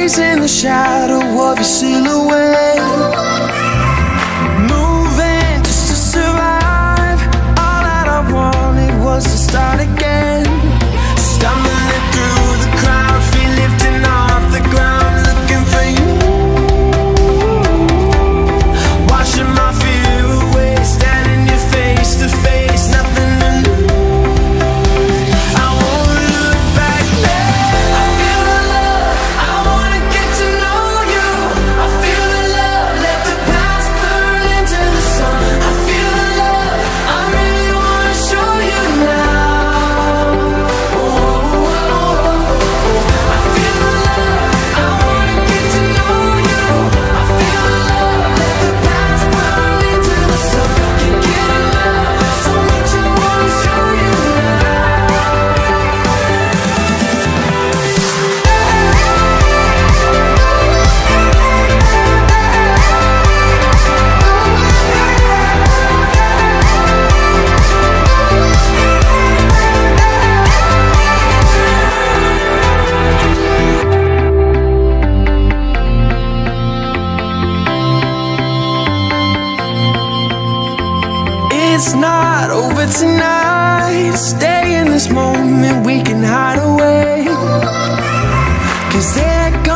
in the shadow of your silhouette, moving just to survive. All that I wanted was to start again. Stumbling through the crowd, feet lifting off the ground, looking for you. Washing my fear away, standing you face to face, nothing to lose. I won't look back there. I feel the love, I wanna get to know you. I feel the love, let the past burn into the sun. I feel the love, I really wanna show you now. Oh, oh, oh, oh. I feel the love, I wanna get to know you. I feel the love, let the past burn into the sun. Can't get enough, so much I wanna show you It's not over tonight. Stay in this moment, we can hide away. 'Cause there